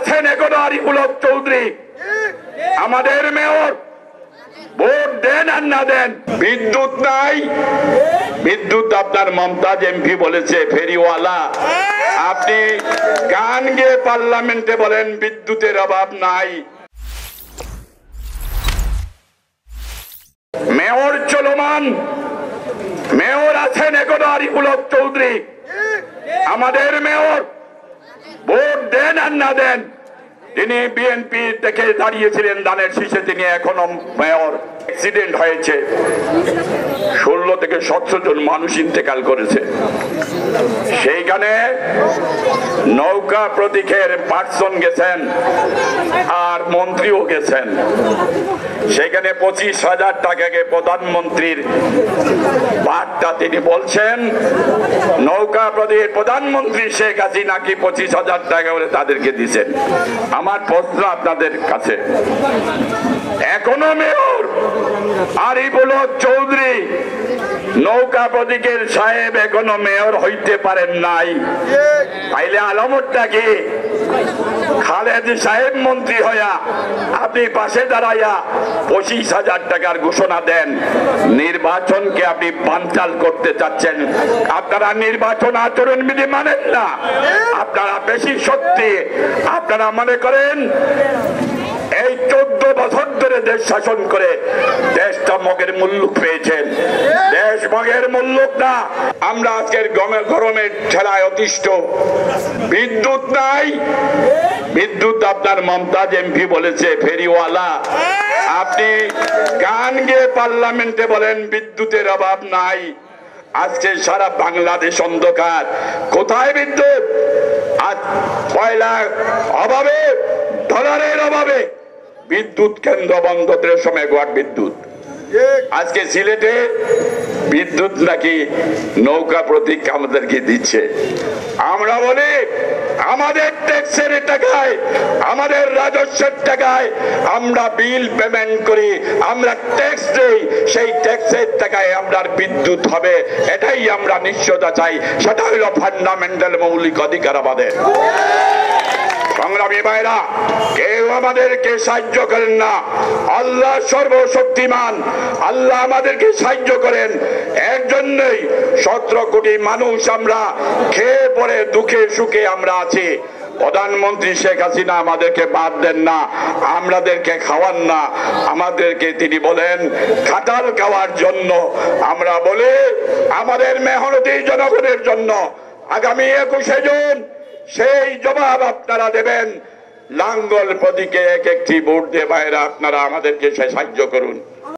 আছেন এখনো আরিফুল হক চৌধুরী, আমাদের মেয়র, ভোট দেন আর না দেন। বিদ্যুৎ নাই, বিদ্যুৎ আপনার মমতাজ এমপি বলেছে ফেরিওয়ালা। আপনি গান গেয়ে পার্লামেন্টে বলেন বিদ্যুতের অভাব নাই। মেয়র চলমান, মেয়র আছেন এখনো আরিফুল হক চৌধুরী, আমাদের মেয়র, ভোট দেন আর না দেন। তিনি বিএনপি থেকে দাঁড়িয়েছিলেন ধানের শীষে, তিনি এখনো মেয়র। অ্যাক্সিডেন্ট হয়েছে, 16 থেকে 17 জন মানুষ ইন্তেকাল করেছে। সেইখানে নৌকা প্রতীকের পার্সন গেছেন আর মন্ত্রীও গেছেন। সেখানে 25,000 টাকাকে প্রধানমন্ত্রীর বার্তা তিনি বলছেন, নৌকা প্রতীকের প্রধানমন্ত্রী শেখ হাসিনাকে 25,000 টাকা করে তাদেরকে দিচ্ছেন। আমার প্রশ্ন আপনাদের কাছে, এখনো মেয়র আরিফুল হক চৌধুরী নৌকা প্রতীকের সাহেব এখনো মেয়র হইতে পারেন নাই, তাইলে আলামতটা কি? খালেদ সাহেব মন্ত্রী হইয়া আপনি পাশে দাঁড়াইয়া 25,000 টাকার ঘোষণা দেন, নির্বাচনকে আপনি বানচাল করতে চাচ্ছেন। আপনারা নির্বাচন আচরণ বিধি মানেন না, আপনারা বেশি সত্যি আপনারা মনে করেন এই 14 বছর ধরে দেশ শাসন করে দেশটা মগের মুল্লুক পেয়েছেন। দেশ মগের মুল্লুক না। আমরা আজকের গরমের ঠেলায় অতিষ্ঠ। বিদ্যুৎ নাই, বিদ্যুৎ আপনার মমতাজ এমপি বলেছে ফেরিওয়ালা। আপনি গান গেয়ে পার্লামেন্টে বলেন বিদ্যুতের অভাব নাই। আজকে সারা বাংলাদেশ অন্ধকার। কোথায় বিদ্যুৎ? আজ কয়লার অভাবে, ডলারের অভাবে বিদ্যুৎ কেন্দ্র বন্ধ, 3 মেগাওয়াট বিদ্যুৎ। আজকে সিলেটে বিদ্যুৎ নাকি নৌকা প্রতীক আমাদেরকে দিচ্ছে। আমরা বলি আমাদের ট্যাক্সের টাকায়, আমাদের রাজস্বের টাকায় আমরা বিল পেমেন্ট করি, আমরা ট্যাক্স দেই, সেই ট্যাক্সের টাকায় আমরা বিদ্যুৎ হবে, এটাই আমরা নিশ্চয়তা চাই। সেটা হলো ফান্ডামেন্টাল মৌলিক অধিকার আমাদের। সংগ্রামী ভাইরা, কেউ আমাদেরকে সাহায্য করেন না, আল্লাহ সর্বশক্তিমান, আল্লাহ আমাদেরকে সাহায্য করেন। এর জন্যই 17 কোটি মানুষ আমরা খেয়ে পড়ে দুঃখে সুখে আমরা আছি। প্রধানমন্ত্রী শেখ হাসিনা আমাদেরকে বাদ দেন না, আমাদেরকে খাওয়ান না, আমাদেরকে তিনি বলেন খাটাল খাওয়ার জন্য। আমরা বলি আমাদের মেহনতি জনগণের জন্য। আগামী 21শে জুন সেই জবাব আপনারা দেবেন। লাঙ্গল প্রতীকে 1-1টি ভোট দিয়ে ভাইরা আপনারা আমাদেরকে সাহায্য করুন।